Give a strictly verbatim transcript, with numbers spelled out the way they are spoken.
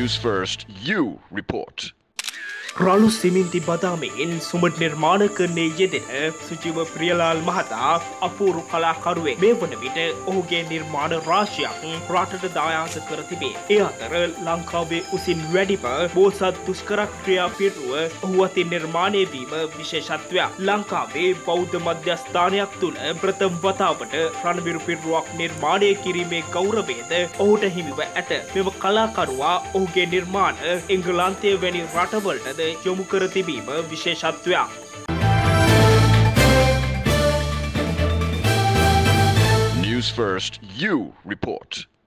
News First, you report. රළු සිමින්ති බදාමයෙන් සුමට නිර්මාණ කරන්නේ යෙදෙන සුජීව ප්‍රියලාල් මහතා අපූරු කලාකරුවෙක්. මේ වන විට ඔහුගේ නිර්මාණ රාශියක් රටට දායාද කර තිබේ. ඒ අතර ලංකාවේ උසින් වැඩිම බෝසත් දුෂ්කර ක්‍රියා පිටුව ඔහු අතින් නිර්මාණය වීම විශේෂත්වයක්. ලංකාවේ බෞද්ධ මධ්‍යස්ථානයක් තුළ ප්‍රථම වතාවට රණවිරු පිටුවක් නිර්මාණය කිරීමේ ගෞරවයද ඔහුට හිමිව ඇත. මෙම කලාකරුවා ඔහුගේ නිර්මාණ එංගලන්තය වැනි රටවලටද යොමු කර තිබීම විශේෂත්වයක්. News First, you report.